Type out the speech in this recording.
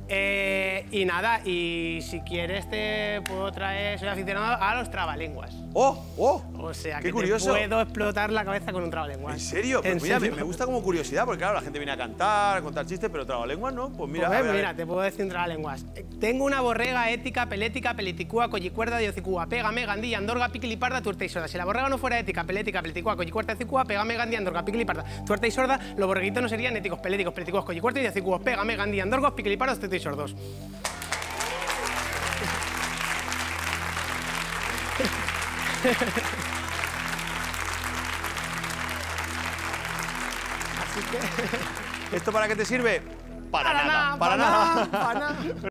Y nada, y si quieres te puedo traer, soy aficionado a los trabalenguas. O sea, qué que curioso. te puedo explotar la cabeza con un trabalenguas. ¿En serio? Pues mira, me gusta como curiosidad, porque claro, la gente viene a cantar, a contar chistes, pero trabalenguas no. Pues mira, Pues a ver. mira, te puedo decir un trabalenguas. Tengo una borrega ética, pelética, peliticúa, collicuerda, diocicúa, pégame, gandilla, andorga, piquiliparda, tuerta y sorda. Si la borrega no fuera ética, pelética, peliticúa, collicuerda, diocicúa, pégame, gandilla, andorga, piquiliparda, tuerta y sorda, los borreguitos no serían éticos, peléticos, peliticúas, collicuerda y diocicúa, pégame, gandilla, andorgos, piquilipardos, tuerta y sordos. Así que... ¿Esto para qué te sirve? Para nada.